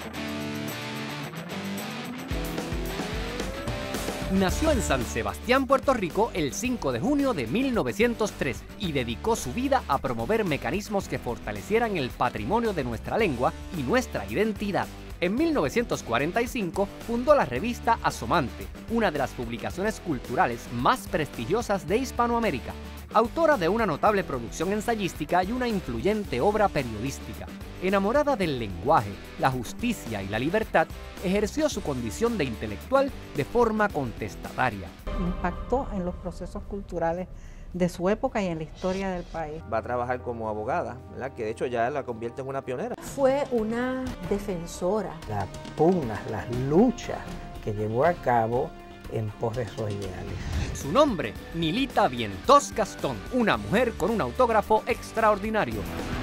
Nació en San Sebastián, Puerto Rico, el 5 de junio de 1903 y dedicó su vida a promover mecanismos que fortalecieran el patrimonio de nuestra lengua y nuestra identidad. En 1945 fundó la revista Asomante, una de las publicaciones culturales más prestigiosas de Hispanoamérica. Autora de una notable producción ensayística y una influyente obra periodística. Enamorada del lenguaje, la justicia y la libertad, ejerció su condición de intelectual de forma contestataria. Impactó en los procesos culturales de su época y en la historia del país. Va a trabajar como abogada, ¿verdad? Que de hecho ya la convierte en una pionera. Fue una defensora. Las pugnas, las luchas que llevó a cabo en pos de esos ideales. Su nombre, Nilita Vientos Gastón, una mujer con un autógrafo extraordinario.